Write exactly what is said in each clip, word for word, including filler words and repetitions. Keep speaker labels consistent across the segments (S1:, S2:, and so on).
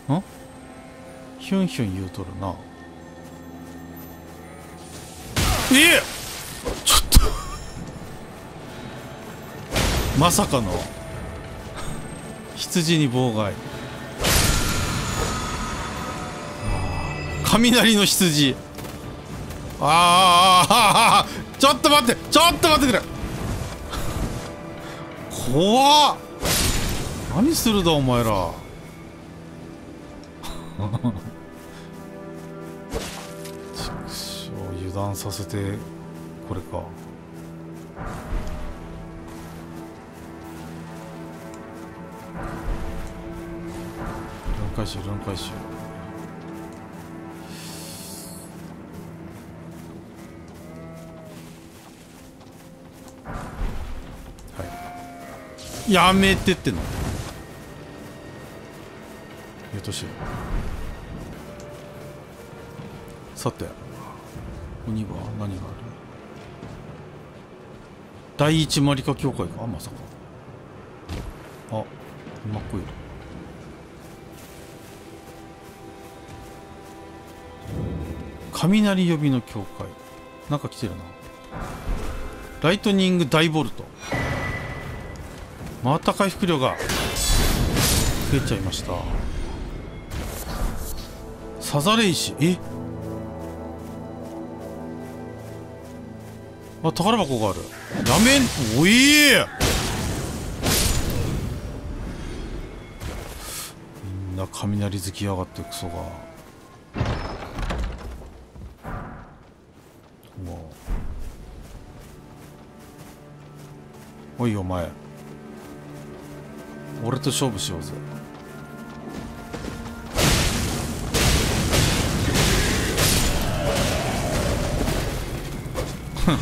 S1: んヒュンヒュン言うとるな。えっちょっとまさかの羊に妨害。雷の羊。ああちょっと待ってちょっと待ってくれ。怖っ。何するだお前ら。ちくしょう、油断させてこれか。回収乱回収。はいやめてっての言うとしよう。さてここには何がある。第一マリカ教会か。まさか。あ、うまっこいる。雷呼びの教会。なんか来てるな。ライトニング大ボルト。また回復量が増えちゃいました。サザレ石。えあ、宝箱がある。やめん。おいー、みんな雷好きやがってクソが。おいお前、俺と勝負しようぜ。ふん。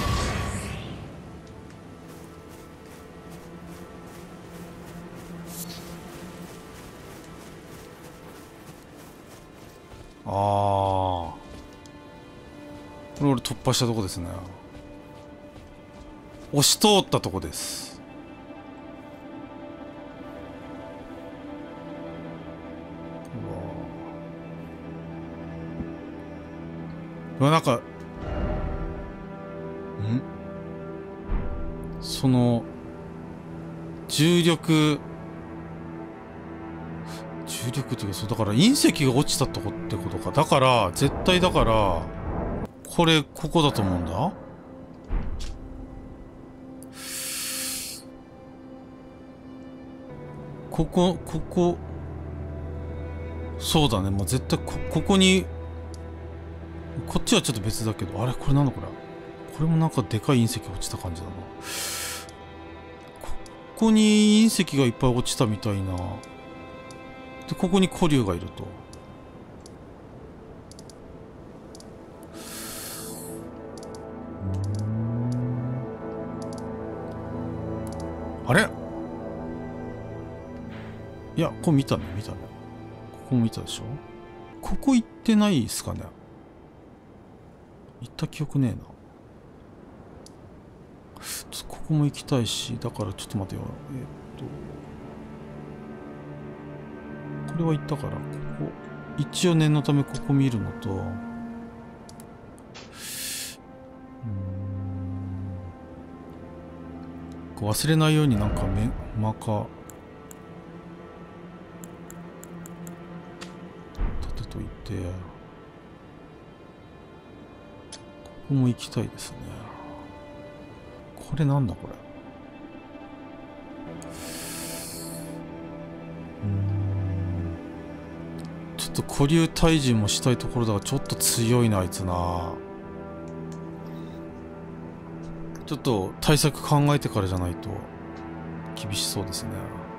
S1: ああ、これ俺突破したとこですね。押し通ったとこです。うわ、なんかんその重力重力っていうか、そうだから隕石が落ちたとこってことか。だから絶対だからこれここだと思うんだ。ここここそうだね。もう絶対こここに、こっちはちょっと別だけど、あれこれなんだこれ。これもなんかでかい隕石落ちた感じだな。ここに隕石がいっぱい落ちたみたいな。でここに古竜がいると。あれ、いや、ここ見たね、見たね。ここも見たでしょ。ここ行ってないっすかね。行った記憶ねえな。ちょっとここも行きたいし、だからちょっと待てよ。えー、っと。これは行ったから、ここ。一応念のためここ見るのと、うーん。こう忘れないようになんか目、マーカー。といて、ここも行きたいですね。これなんだこれ。うーん、ちょっと古竜退治もしたいところだが、ちょっと強いなあいつな。ちょっと対策考えてからじゃないと厳しそうですね。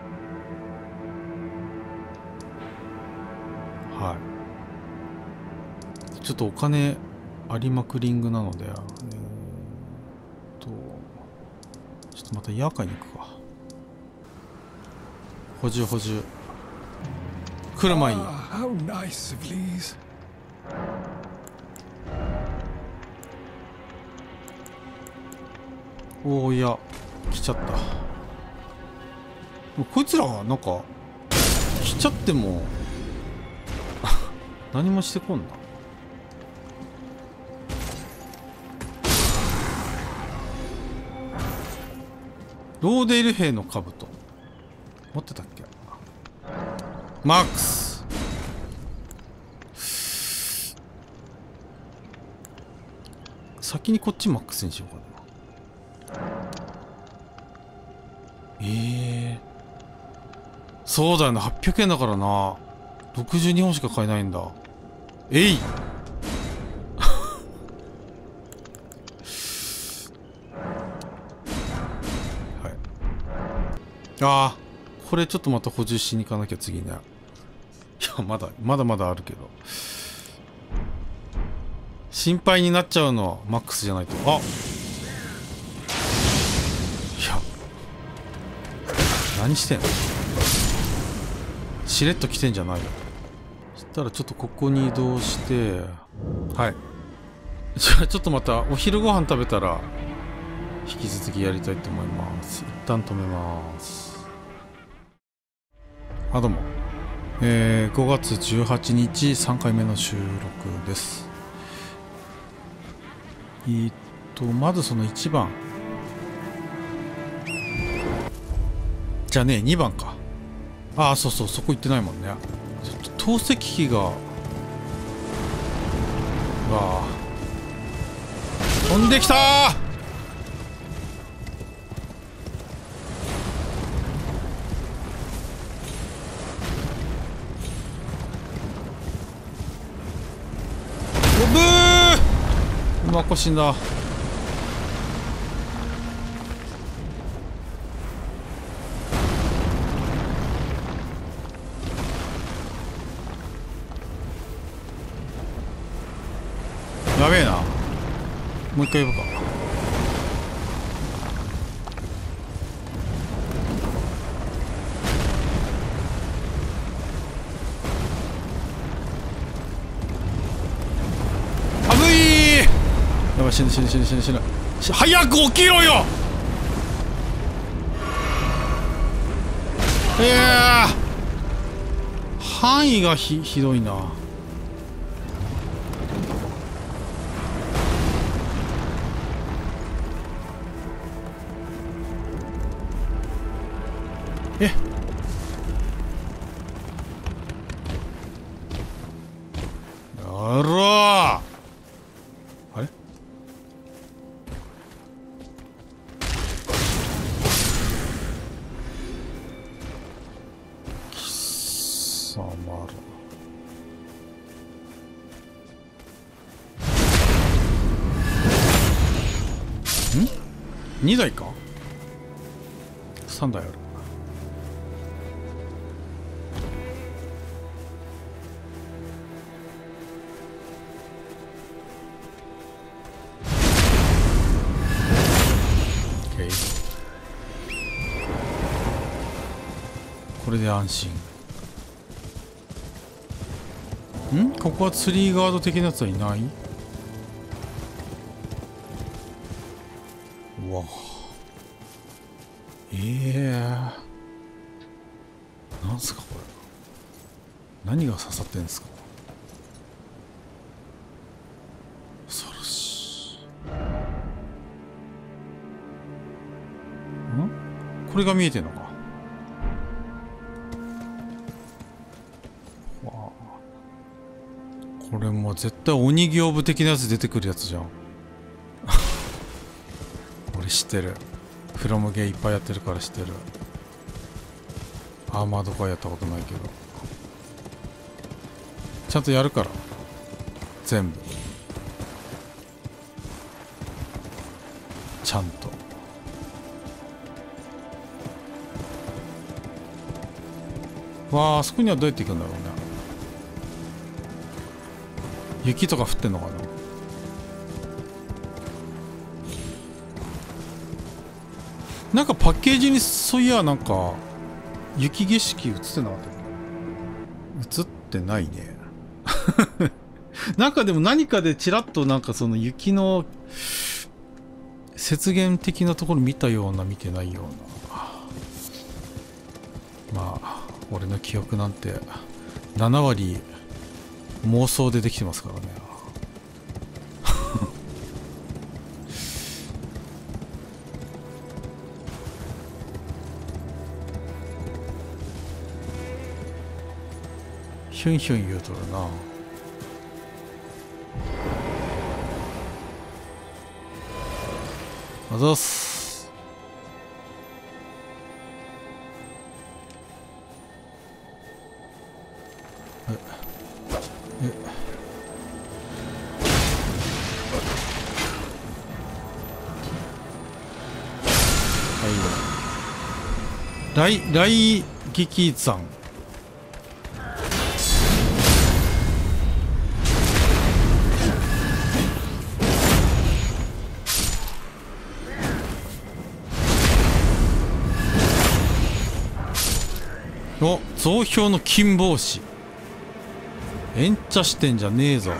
S1: はい、ちょっとお金ありまくりングなので、えー、っとちょっとまたヤーカに行くか。補充補充来る前に。おー、いや来ちゃった。こいつらはなんか来ちゃっても何もしてこんな。ローデール兵の兜持ってたっけ。マックス。先にこっちマックスにしようかな。ええー、そうだよな、はっぴゃくえんだからな。ろくじゅうにほんしか買えないんだ。えいはい。ああ、これちょっとまた補充しに行かなきゃ次ね。いや、まだまだまだあるけど、心配になっちゃうの。マックスじゃないと。あ、いや、何してんの。しれっと来てんじゃないよ。そしたらちょっとここに移動して、はい。じゃあちょっとまたお昼ご飯食べたら引き続きやりたいと思います。一旦止めます。あ、どうも。えー、ごがつじゅうはちにちさんかいめの収録です。えーっとまずそのいちばんじゃねえにばんか。ああ、そうそう、そこ行ってないもんね。ちょっと透析機が、わあ、飛んできたー。おぶー、うまこ死んだ。やべえな。もう一回呼ぶか。あぶいー。やばい、死ぬ死ぬ死ぬ死ぬ死ぬ。早く起きろよ。いやー、範囲がひひどいな。え、やろー。あれ、貴様ら。ん？ に 台か？ さん 台ある。これで安心。ん？ここはツリーガード的なやつはいない？うわ、ええー、なんすかこれ。何が刺さってんですか。恐ろしい。ん？これが見えてんのか。これもう絶対鬼行部的なやつ出てくるやつじゃん。俺知ってる。フロムゲーいっぱいやってるから知ってる。アーマードコアやったことないけどちゃんとやるから全部ちゃんと。わあ、あそこにはどうやって行くんだろうね。雪とか降ってんのかな。なんかパッケージにそういやなんか雪景色映ってなかったっけ。映ってないね。なんかでも何かでちらっとなんかその雪の雪原的なところ見たような見てないような。まあ俺の記憶なんてななわり妄想でできてますからね。ヒュンヒュン言うとるな。あざっす。ええはい。来来撃山。お、増票の金帽子。エンチャしてんじゃねえぞ。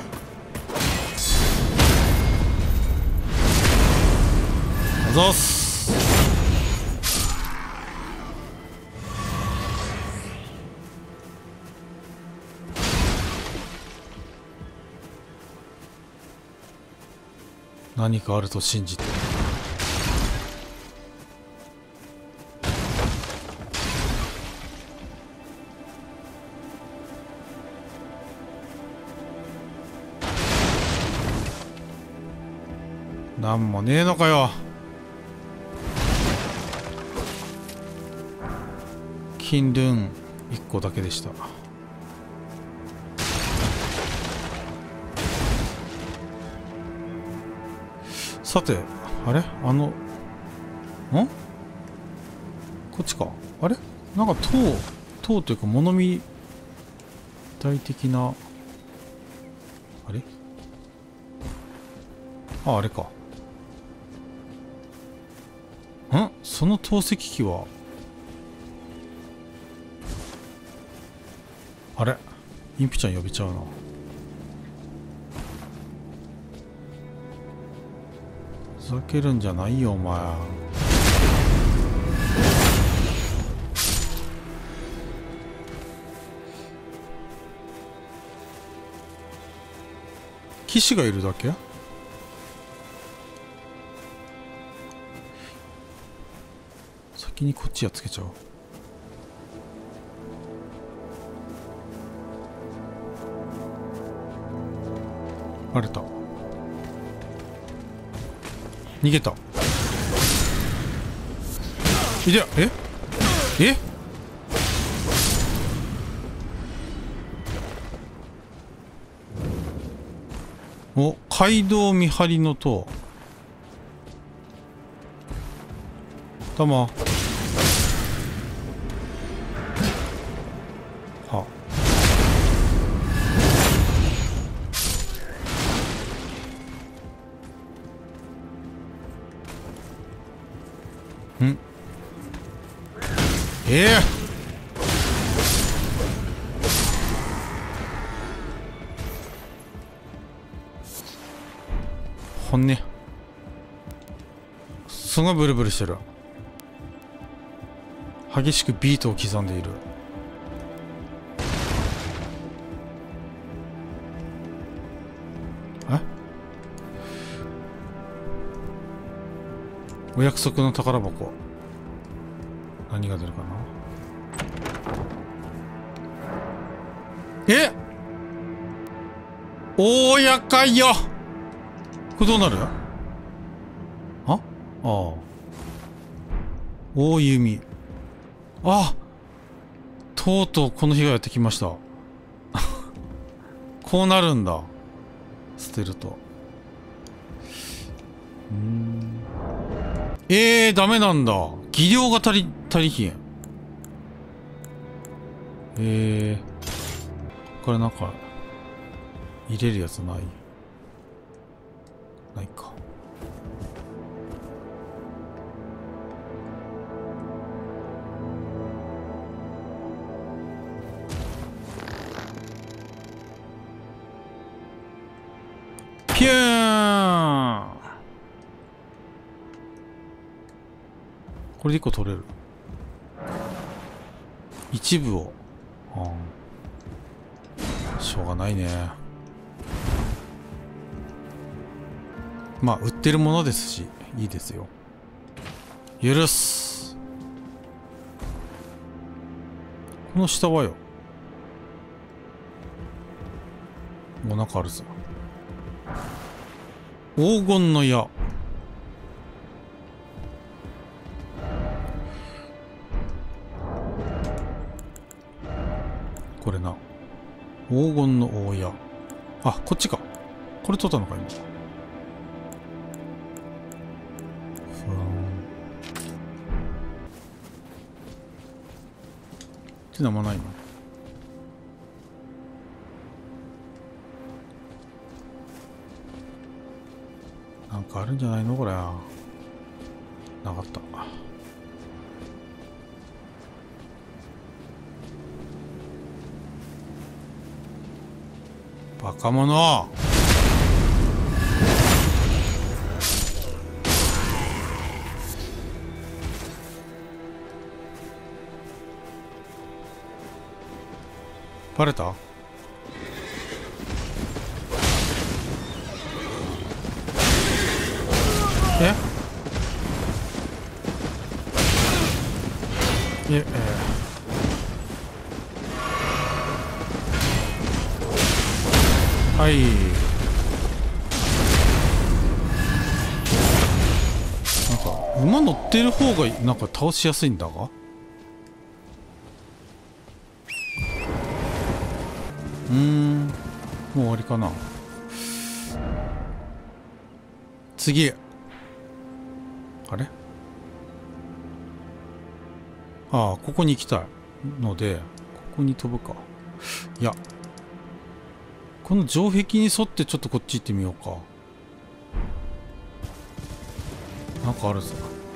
S1: あざっす。何かあると信じて。なんもねえのかよ。金ルーンいっこだけでした。さて、あれあの、んこっちか。あれなんか塔、塔というか物見台的な、あれあ、あれか。んその透析機は、あれインプちゃん呼びちゃうな。ふざけるんじゃないよお前。騎士がいるだけ？先にこっちやっつけちゃおう。バレた。逃げた。いや、ええお、街道見張りの塔。たま。は。んええー骨すごいブルブルしてる。激しくビートを刻んでいる。えお約束の宝箱。何が出るかな。え大やかいよ。これどうなる？あああ。大弓。あ、とうとうこの日がやってきました。こうなるんだ。捨てると。うーん。えー、ダメなんだ。技量が足り、足りひん。えー。これなんか、入れるやつない？ないか。ピューン。これでいっこ取れる。一部を。ああ。しょうがないね。まあ売ってるものですしいいですよ。許す。この下はよ、もうなんかあるぞ。黄金の矢。これな、黄金の大矢。あ、こっちか。これ取ったのか今。ふーん。ってなんもないの。なんかあるんじゃないのこれ。なかった。バカ者。バレた？え？え、えー、はい。なんか馬乗ってる方がなんか倒しやすいんだが。うーん、もう終わりかな。次。あれ？ああ、ここに行きたいので、ここに飛ぶか。いや、この城壁に沿ってちょっとこっち行ってみようか。なんかあるぞ。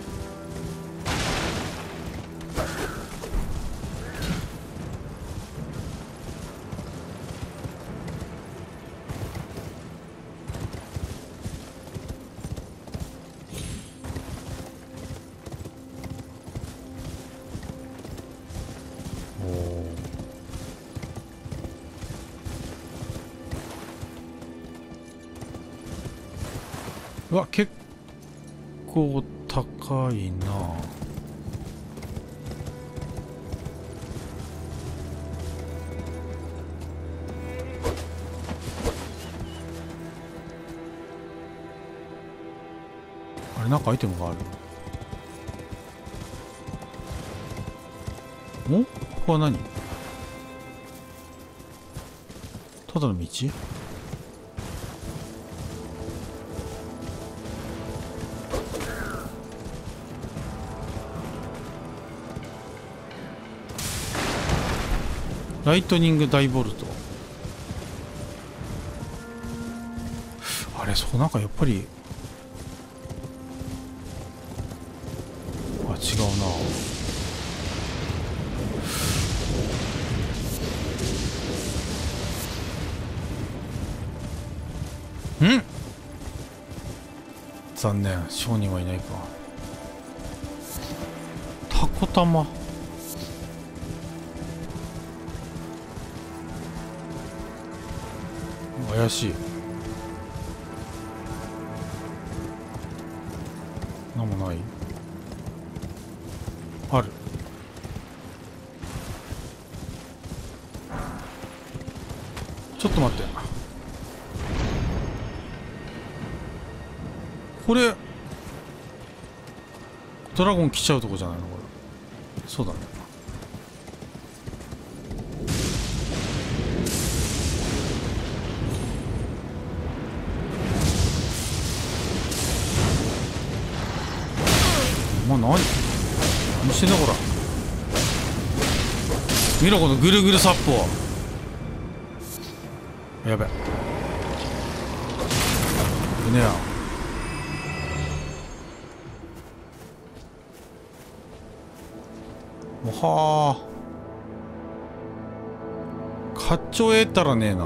S1: うわ、結構高いな。あれ、なんかアイテムがあるの？お？ここは何？ただの道？ライトニングダイボルト。あれ、そう、なんかやっぱり、あ、違うな。ん？残念、商人はいないか。タコ玉。怪しい。なんもない。ある。ちょっと待って。これドラゴン来ちゃうとこじゃないのこれ。そうだね。まあ、何何してんだこら。見ろこのぐるぐる殺法。やべ。危ねえや。はあ。かっちょええったらねえな。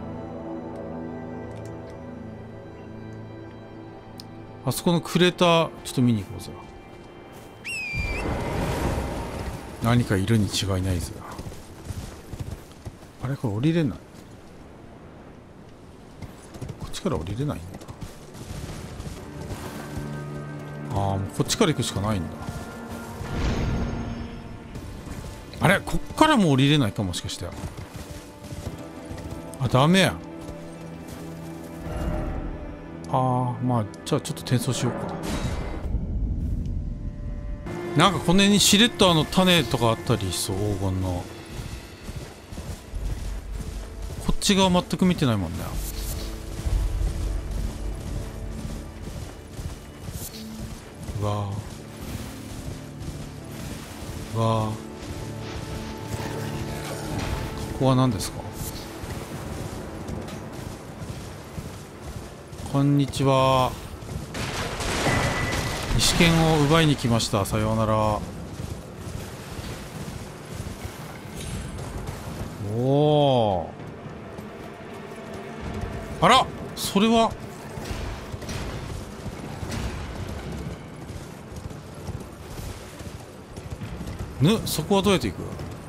S1: あそこのクレーターちょっと見に行こうぜ。何かいるに違いないぜ。あれこれ降りれない。 から降りれないんだ。ああ、もうこっちから行くしかないんだ。あれ、こっからも降りれないか、もしかして。あ、ダメや。ああ、まあじゃあちょっと転送しようか。なんかこの辺にしれっとあの種とかあったりしそう、黄金の。こっち側全く見てないもんね。うわーうわー、ここは何ですか？こんにちは。石剣を奪いに来ました。さようなら。おお。あら、それは。ぬ、そこはどうやって行く？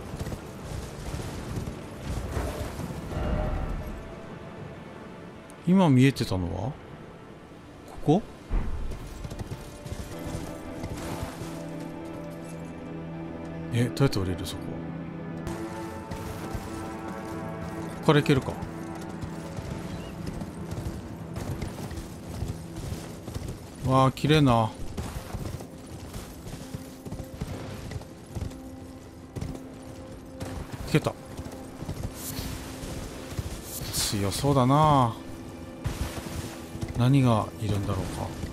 S1: 今見えてたのはここ？え、どうやって降りる？そこここから行けるか？わあ、綺麗な。いけた。強そうだな。何がいるんだろうか。